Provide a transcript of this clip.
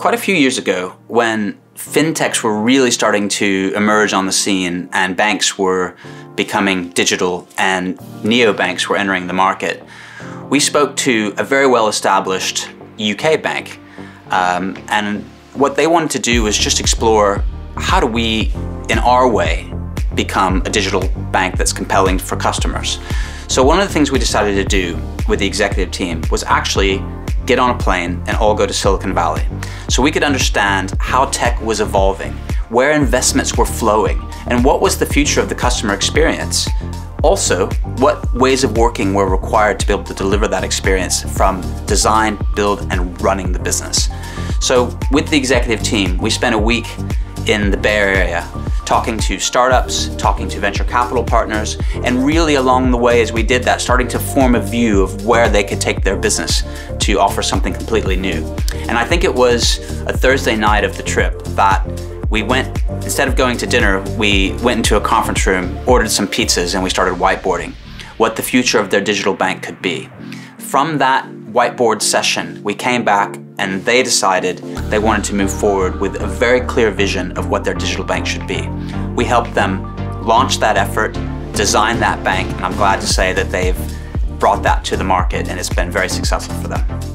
quite a few years ago, when fintechs were really starting to emerge on the scene and banks were becoming digital and neobanks were entering the market, we spoke to a very well-established UK bank. And what they wanted to do was just explore, how do we, in our way, become a digital bank that's compelling for customers? So one of the things we decided to do with the executive team was actually get on a plane and all go to Silicon Valley, so we could understand how tech was evolving, where investments were flowing, and what was the future of the customer experience. Also, what ways of working were required to be able to deliver that experience from design, build, and running the business. So with the executive team, we spent a week in the Bay Area talking to startups, talking to venture capital partners, and really along the way as we did that, starting to form a view of where they could take their business to offer something completely new. And I think it was a Thursday night of the trip that we went, instead of going to dinner, we went into a conference room, ordered some pizzas, and we started whiteboarding what the future of their digital bank could be. From that whiteboard session, we came back and they decided they wanted to move forward with a very clear vision of what their digital bank should be. We helped them launch that effort, design that bank, and I'm glad to say that they've brought that to the market and it's been very successful for them.